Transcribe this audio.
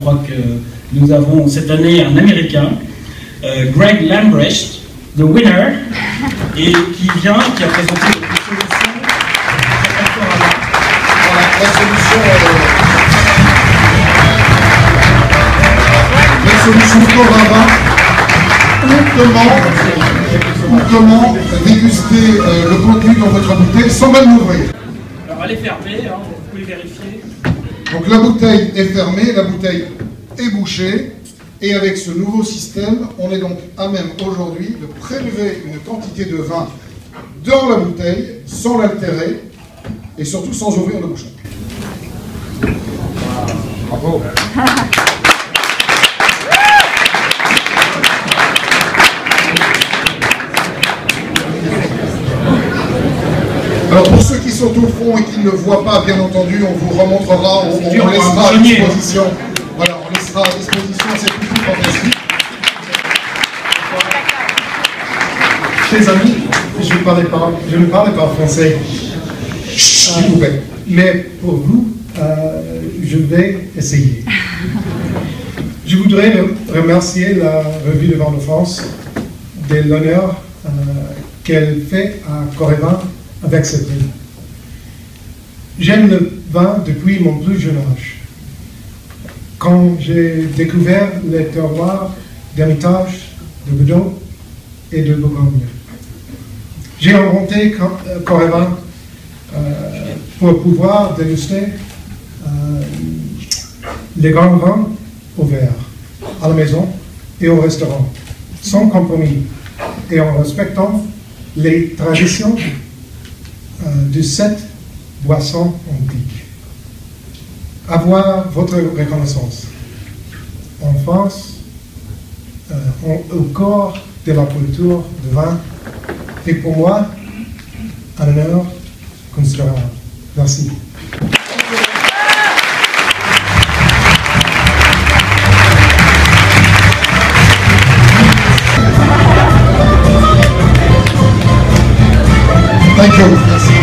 Je crois que nous avons cette année un Américain, Greg Lambrecht, the winner, et qui a présenté une solution. Voilà, la solution Corava, ou comment déguster le contenu dans votre bouteille sans même l'ouvrir. Alors elle est fermée, hein, vous pouvez vérifier. Donc la bouteille est fermée, la bouteille est bouchée, et avec ce nouveau système, on est donc à même aujourd'hui de prélever une quantité de vin dans la bouteille sans l'altérer et surtout sans ouvrir le bouchon. Bravo. Alors pour ceux qui sont au fond et qui ne le voient pas, bien entendu, on vous remontrera, on laissera à disposition. Voilà, on laissera à disposition, c'est plutôt fantastique. Chers amis, je ne parle pas français, s'il vous plaît. Mais pour vous, je vais essayer. Je voudrais remercier la Revue de Vin de France de l'honneur qu'elle fait à Correvin avec ce prix. J'aime le vin depuis mon plus jeune âge. Quand j'ai découvert les terroirs d'Hermitage, de Bordeaux et de Bourgogne. J'ai inventé Correvin pour pouvoir déguster les grands vins au verre, à la maison et au restaurant, sans compromis et en respectant les traditions de cette boisson antique. Avoir votre reconnaissance en France, au corps de la culture du vin, est pour moi un honneur considérable. Merci. Thank you.